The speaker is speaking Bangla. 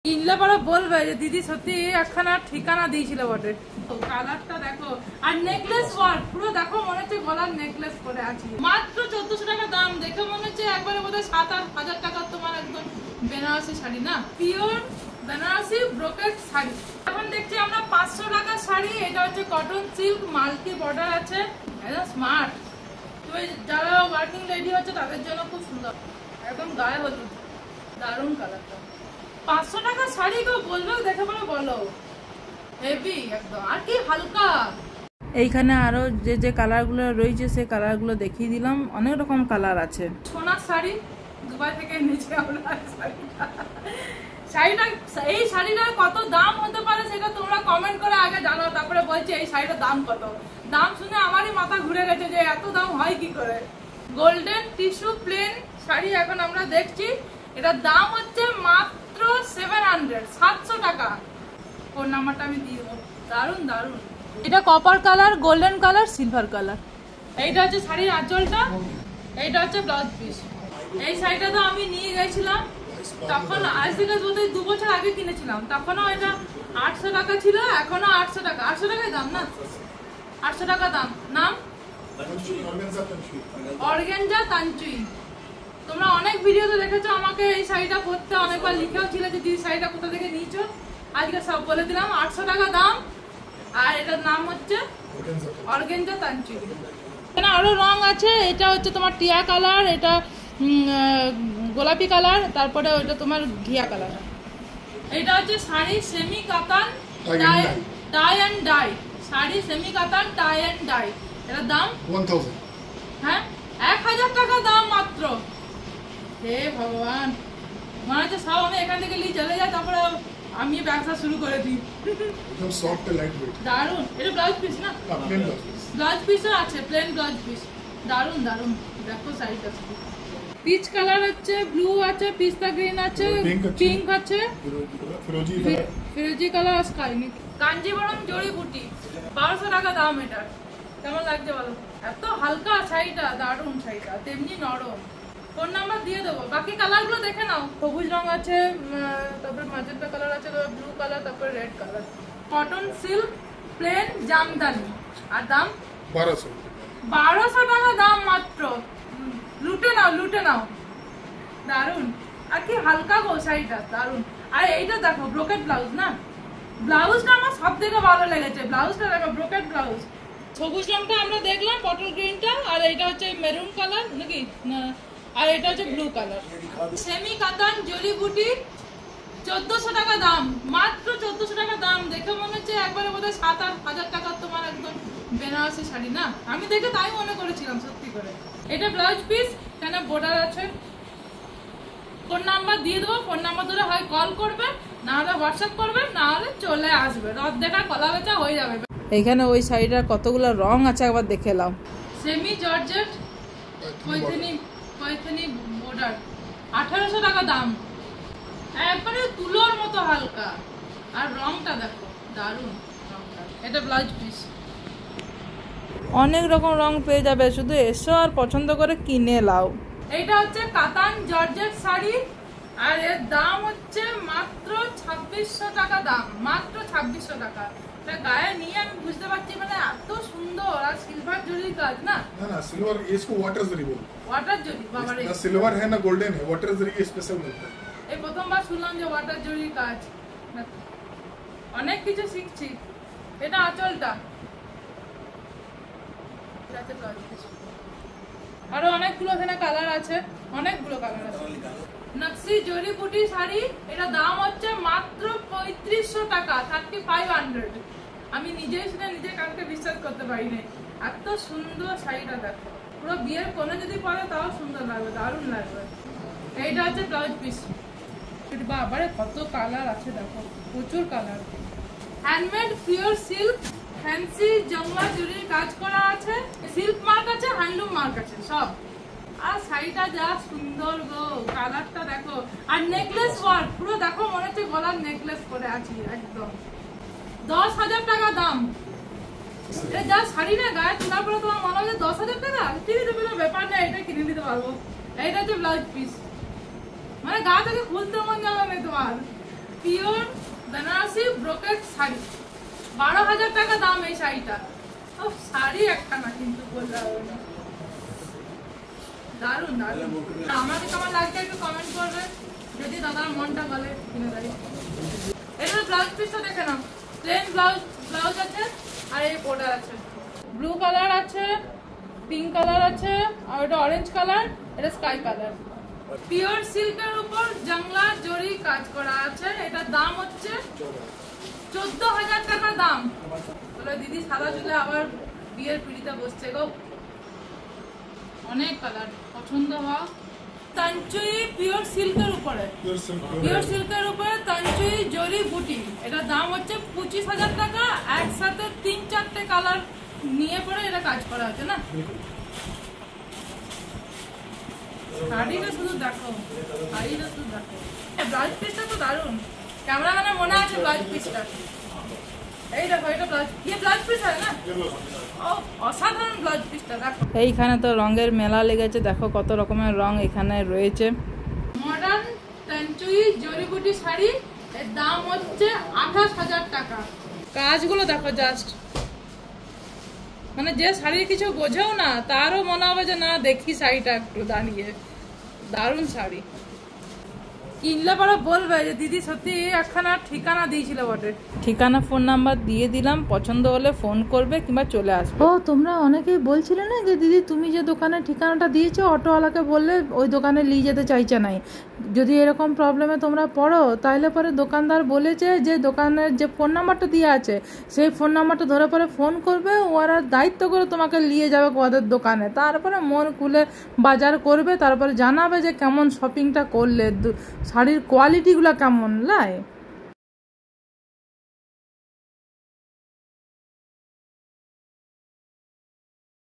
কিনলে পরে বলবে যে দিদি সত্যি একখানা ঠিকানা দিয়েছিল বটে। কালারটা দেখো আর নেকলেস ওয়ার্ক পুরো দেখো, মনে হচ্ছে গলার নেকলেস পরে আছে। মাত্র 1400 টাকা দাম, দেখে মনে হচ্ছে একবারে বোধহয় 7-8 হাজার টাকার তোমার একদম বেনারসি শাড়ি না, পিওর বেনারসি ব্রোকেট শাড়ি। এখন দেখছি আমরা 500 টাকার শাড়ি, এটা হচ্ছে কটন সিল্ক মাল্টি বর্ডার আছে, একদম স্মার্ট। তুমি যারা ওয়ার্কিং লেডি হচ্ছে তাদের জন্য খুব সুন্দর, একদম গায়ে হলুদ, দারুণ কালারটা। 500 টাকার শাড়ি কেউ বলবে দেখে পরে বলো হেভি একদম, আর কি হালকা। এইখানে আরো যে যে কালার গুলো রয়েছে সেই কালার গুলো দেখিয়ে দিলাম, অনেক রকম কালার আছে। সোনার শাড়ি দুবাই থেকে নিচে আমরা শাড়িটা, এই শাড়িটার কত দাম হতে পারে সেটা তোমরা কমেন্ট করে আগে জানাও, তারপরে বলছি এই শাড়িটার দাম কত। দাম শুনে আমারই মাথা ঘুরে গেছে যে এত দাম হয় কি করে। গোল্ডেন টিস্যু প্লেন শাড়ি এখন আমরা দেখছি, এটার দাম হচ্ছে মাত্র 700 টাকা। ফোন নাম্বারটা আমি দিয়ে দেবো। দারুন দারুন, এটা copper colour, golden colour, silver colour. এইটা হচ্ছে শাড়ির আঁচলটা, এইটা হচ্ছে ব্লাউজ পিস। এই শাড়িটা তো আমি নিয়ে গেছিলাম তখন, আজ থেকে বোধহয় 2 বছর আগে কিনেছিলাম, তখনও এটা 800 টাকা ছিল, এখনো 800 টাকা। 800 টাকায় দাম না, 800 টাকা দাম। নাম অর্গানজা তানচুই। তোমরা অনেক ভিডিওতে দেখেছো আমাকে এই শাড়িটা পরতে, অনেকবার লিখেও ছিল যে দিদি শাড়িটা কোথা থেকে নিয়েছো। আজকে সব বলে দিলাম, 800 টাকা দাম। আর এটার নাম হচ্ছে অর্গানজা তানচুই। এখানে আরো রং আছে, এটা হচ্ছে তোমার টিয়া কালার, এটা গোলাপি কালার, তারপরে ওইটা তোমার ঘিয়া কালার। এটা হচ্ছে sari semi katan tie and dye, sari semi katan tie and die. এটার দাম 1000। হ্যাঁ, 1000 টাকা দাম মাত্র। হে ভগবান, মনে হচ্ছে সব আমি এখান থেকে নিয়ে চলে যাই, তারপরে আমি ব্যবসা শুরু করে দিই। একদম সফট লাইট ওয়েট, দারুন। এটা ব্লাউজ পিস না, প্লেন ব্লাউজ পিস। ব্লাউজ পিসও আছে, প্লেন ব্লাউজ পিস। দারুন দারুন, দেখো শাড়িটা পিচ কালার আছে, ব্লু আছে, পিস্তা গ্রিন আছে, পিঙ্ক আছে, ফিরোজি কালার, স্কাই। কাঞ্জিবরম জড়ি বুটি, 1200 টাকা দাম। এটা কেমন লাগছে বলো? এত হালকা শাড়িটা, দারুন শাড়িটা, তেমনি নরম। ফোন নাম্বার দিয়ে দেবো, বাকি কালার গুলো দেখে নাও। সবুজ রং আছে, তারপরে ম্যাজেন্টা কালার আছে, ব্লু কালার, তারপরে red colour. Cotton silk plain jamdani, আর দাম 1200 টাকা দাম মাত্র। লুটে নাও, লুটে নাও। দারুন, আর কি হালকা গো শাড়িটা, দারুন। আর এইটা দেখো ব্রোকেট ব্লাউজ না, ব্লাউজটা আমার সব থেকে ভালো লেগেছে। ব্লাউজটা দেখো ব্রোকেট ব্লাউজ। সবুজ রংটা আমরা দেখলাম, বটল গ্রিনটা, আর এটা হচ্ছে মেরুন কালার নাকি, আর এটা হচ্ছে ব্লু কালার। সেমি কাতান জলি বুটি, 1400 টাকা দাম, মাত্র 1400 টাকা দাম। দেখে মনে হচ্ছে একবারে বোধহয় 7-8 হাজার টাকার তোমার একদম বেনারসি শাড়ি না, আমি দেখে তাই মনে করেছিলাম সত্যি করে। এটা ব্লাউজ পিস, এখানে বর্ডার আছে। ফোন নাম্বার দিয়ে দেবো, ফোন নাম্বার ধরে হয় কল করবে, না হলে হোয়াটসঅ্যাপ করবে, না হলে চলে আসবে। রথ দেখা কলা বেচা হয়ে যাবে। এইখানে ওই শাড়িটার কতগুলো রং আছে একবার দেখে নাও। সেমি জর্জেট পয়থনি বর্ডার, 1800 টাকা দাম। একবারে তুলোর মতো হালকা, আর রংটা দেখো দারুন রংটা। এটা ব্লাউজ পিস। অনেক রকম রং পেয়ে যাবে, শুধু এসো আর পছন্দ করে কিনে লাও। এইটা হচ্ছে কাতান জর্জেট শাড়ি, আর এর দাম হচ্ছে মাত্র 2600 টাকা দাম, মাত্র 2600 টাকা। এটা গায়ে নিয়ে আমি বুঝতে পারছি মানে এত সুন্দর, আর সিলভার জরির কাজ না। না না, सिल्वर इसको वाटर जरी बोलते हैं। वाटर जरी बाबा रे, ना सिल्वर है ना गोल्डन है, वाटर जरी ये स्पेशल मिलता है। এই প্রথমবার শুনলাম যে ওয়াটার জরির কাজ। অনেক কিছু শিখছি। এটা আঁচলটা, আরো অনেকগুলো এখানে কালার আছে, অনেকগুলো কালার আছে। নকশি জরি বুটি শাড়ি, এটা দাম হচ্ছে মাত্র 3500 টাকা, 3500। আমি নিজেই সেটা নিজে কাউকে বিশ্বাস করতে পারি না, এত সুন্দর শাড়িটা দেখো। পুরো বিয়ের কোণে যদি পরে তাও সুন্দর লাগবে, দারুণ লাগবে। এইটা হচ্ছে ব্লাউজ পিস। বাবারে কত কালার আছে দেখো, প্রচুর colour. Handmade pure silk, fancy জংলা জরির কাজ করা আছে, সিল্ক মার্ক আছে, হ্যান্ডলুম মার্ক আছে সব। আর শাড়িটা যা সুন্দর গো, কালারটা দেখো, আর নেকলেস ওয়ার্ক পুরো দেখো, মনে হচ্ছে গলার নেকলেস পরে আছি একদম। 10,000 টাকা দাম। এটা যা শাড়ি না, গায়ে তোলার পরে তোমার মনে হয় 10,000 টাকা, কিনে দিতে কোনো ব্যাপার নেই, এটা কিনে দিতে পারবো। এইটা হচ্ছে ব্লাউজ পিস, মানে গা থেকে খুলতে মন যাবে না তোমার। পিওর টাকার শাড়ি, 12,000 টাকা দাম এই শাড়িটা। ও শাড়ি একটা না কিন্তু বললে হবে না, দারুণ দারুণ। আমাকে কেমন লাগছে একটু কমেন্ট করবে, যদি দাদার মনটা বলে কিনে দেয়। এটা ব্লাউজ পিসটা দেখে নাও, প্লেন ব্লাউজ আছে আর এই বর্ডার আছে, ব্লু কালার আছে, পিঙ্ক কালার আছে, আর এটা অরেঞ্জ কালার, এটা স্কাই কালার। পিওর সিল্কের উপর জংলা জরি কাজ করা আছে। এটার দাম হচ্ছে 14,000 টাকা দাম। বলে দিদি সাদা চুলে আবার বিয়ের পিড়িতে বসছে গো। অনেক কালার পছন্দ হওয়া। তাঞ্চুই পিওর সিল্কের উপরে, পিওর সিল্কের উপরে তাঞ্চুই জরি বুটি। এটার দাম হচ্ছে 25,000 টাকা। একসাথে 3-4টে কালার নিয়ে পরে এটা কাজ করা আছে না। শাড়িটা শুধু দেখো, শাড়িটা শুধু দেখো। ব্লাউজ পিসটা তো দারুণ, ক্যামেরাম্যানের মনে আছে ব্লাউজ পিসটা। এই দেখো, এটা ব্লাউজ পিস হয় না, অসাধারণ ব্লাউজ পিসটা দেখো। এইখানে তো রঙের মেলা লেগেছে, দেখো কত রকমের রং এখানে রয়েছে। মডার্ন তাঞ্চুই জরিবুটি শাড়ি, এর দাম হচ্ছে 28,000 টাকা। কাজগুলো দেখো জাস্ট, মানে যে শাড়ির কিছু বোঝেও না তারও মনে হবে যে না দেখি শাড়িটা একটু দাঁড়িয়ে। দারুণ শাড়ি, কিনলে পরে বলবে যে দিদি সত্যি একখানা ঠিকানা দিয়েছিল বটে। ঠিকানা ফোন নাম্বার দিয়ে দিলাম, পছন্দ হলে ফোন করবে কিংবা চলে আসবে। ও তোমরা অনেকেই বলছিলে না যে দিদি তুমি যে দোকানের ঠিকানাটা দিয়েছো অটোওয়ালাকে বললে ওই দোকানে নিয়ে যেতে চাইছে নাই। যদি এরকম প্রবলেমে তোমরা পড়ো তাহলে পরে দোকানদার বলেছে যে দোকানের যে ফোন নাম্বারটা দিয়ে আছে সেই ফোন নাম্বারটা ধরে পরে ফোন করবে, ওরা দায়িত্ব করে তোমাকে নিয়ে যাবে ওদের দোকানে। তারপরে মন খুলে বাজার করবে, তারপরে জানাবে যে কেমন শপিংটা করলে, শাড়ির কোয়ালিটিগুলো কেমন লাই।